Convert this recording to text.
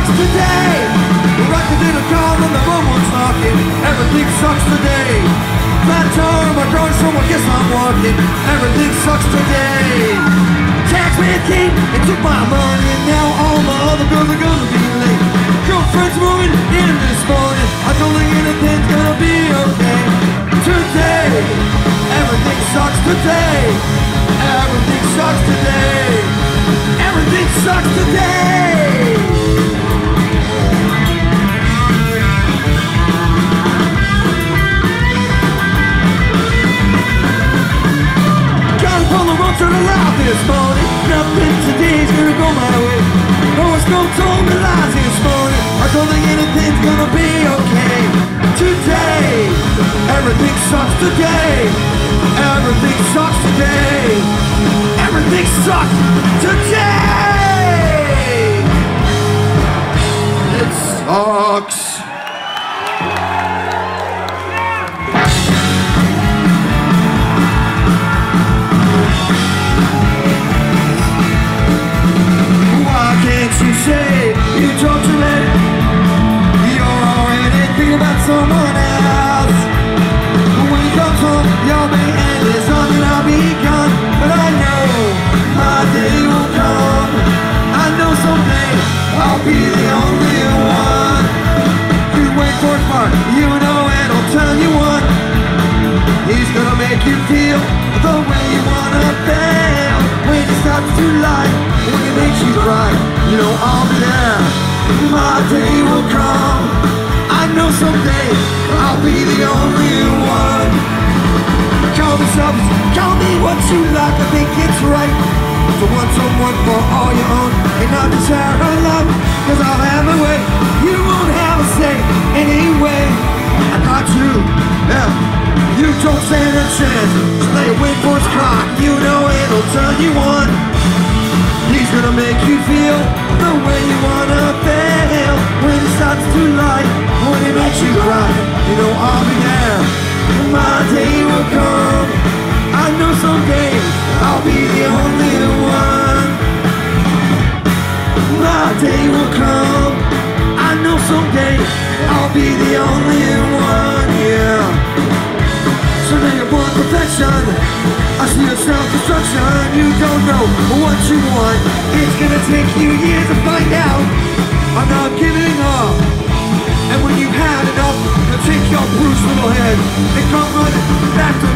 sucks today. The record didn't come and the phone was knocking. Everything sucks today. Flat tire, my growing so I guess I'm walking. Everything sucks today. Taxman came and took my money, and now all my other girls are gonna be late. Girlfriend's moving in this morning. I don't think anything's gonna be okay. Today, everything sucks today. Everything sucks today. Everything sucks today. Gotta pull the road to the loud this morning. Nothing today's gonna go my way. Horoscope told me lies this morning. I don't think anything's gonna be okay. Today, everything sucks today. Everything sucks today. Everything sucks today. It sucks. You say you talk too late. You're already thinking about someone else. When you come home, your main end is something I'll be gone. But I know my day will come. I know someday I'll be the only one. You wait for his part, you know it'll turn you on. He's gonna make you feel the way you wanna feel. When it starts to lie, when it makes you cry, you know I'll be there. My day will come. I know someday I'll be the only one. Call me selfish, call me what you like. I think it's right to want someone for all your own and not to share her love. Cause I'll have my way, you won't have a say anyway. I got you, yeah. You don't stand a chance. Just lay wait for his clock. You know it'll turn you on. He's gonna make you feel the way you wanna feel. When it starts to light, when it makes you cry, you know I'll be there. My day will come. I know someday I'll be the only one. My day will come. I know someday I'll be the only one, yeah. So now you want perfection. I see your self-destruction. You don't know what you want. It's gonna take you years to find out. I'm not giving up. And when you've had enough, you'll take your bruised little head and come running back to